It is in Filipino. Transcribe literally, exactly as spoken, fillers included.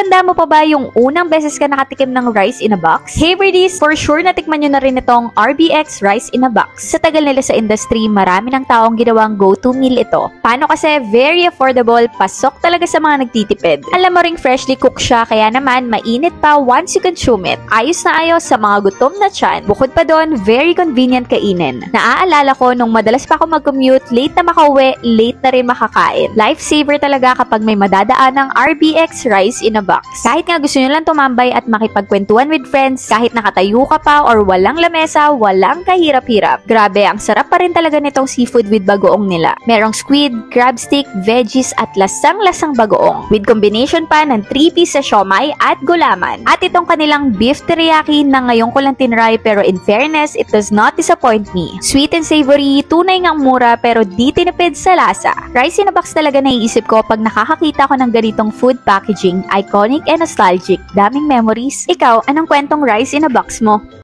Natatanda mo pa ba yung unang beses ka nakatikim ng rice in a box? Hey birdies, for sure natikman nyo na rin itong R B X Rice in a Box. Sa tagal nila sa industry, marami ng taong ginawang go-to meal ito. Paano kasi very affordable, pasok talaga sa mga nagtitipid. Alam mo ring freshly cooked siya, kaya naman mainit pa once you consume it. Ayos na ayos sa mga gutom na tiyan. Bukod pa doon, very convenient kainin. Naaalala ko nung madalas pa ako mag-commute, late na makauwi, late na rin makakain. Lifesaver talaga kapag may madadaan ng R B X Rice in a Box. Kahit nga gusto nyo lang tumambay at makipagkwentuhan with friends, kahit nakatayo ka pa or walang lamesa, walang kahirap-hirap. Grabe, ang sarap pa rin talaga nitong seafood with bagoong nila. Merong squid, crab stick, veggies at lasang-lasang bagoong. With combination pa ng three piece sa siomai at gulaman. At itong kanilang beef teriyaki na ngayon ko lang tinry, pero in fairness, it does not disappoint me. Sweet and savory, tunay ngang mura pero di tinipid sa lasa. Rice in a Box talaga naiisip ko pag nakakakita ko ng ganitong food packaging, iconic and nostalgic. Daming memories. Ikaw, anong kwentong rice in a box mo?